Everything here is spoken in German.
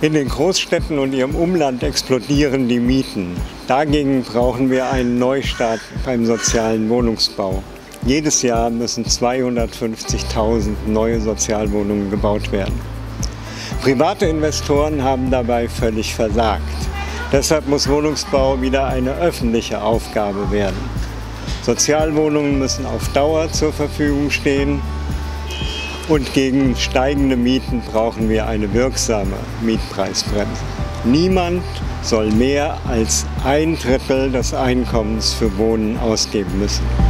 In den Großstädten und ihrem Umland explodieren die Mieten. Dagegen brauchen wir einen Neustart beim sozialen Wohnungsbau. Jedes Jahr müssen 250.000 neue Sozialwohnungen gebaut werden. Private Investoren haben dabei völlig versagt. Deshalb muss Wohnungsbau wieder eine öffentliche Aufgabe werden. Sozialwohnungen müssen auf Dauer zur Verfügung stehen. Und gegen steigende Mieten brauchen wir eine wirksame Mietpreisbremse. Niemand soll mehr als 1/3 des Einkommens für Wohnen ausgeben müssen.